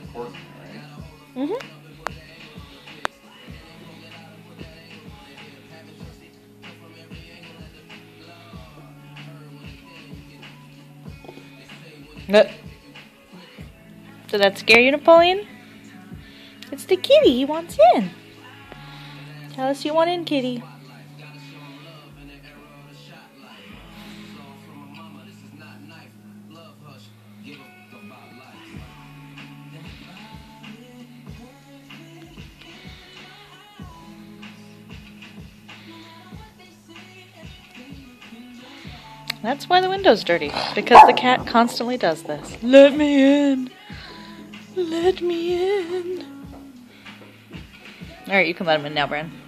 important, right? Mm-hmm. Did that scare you, Napoleon? It's the kitty. He wants in. Tell us you want in, kitty. That's why the window's dirty. Because the cat constantly does this. Let me in. Let me in. Alright, you can let him in now, Bran.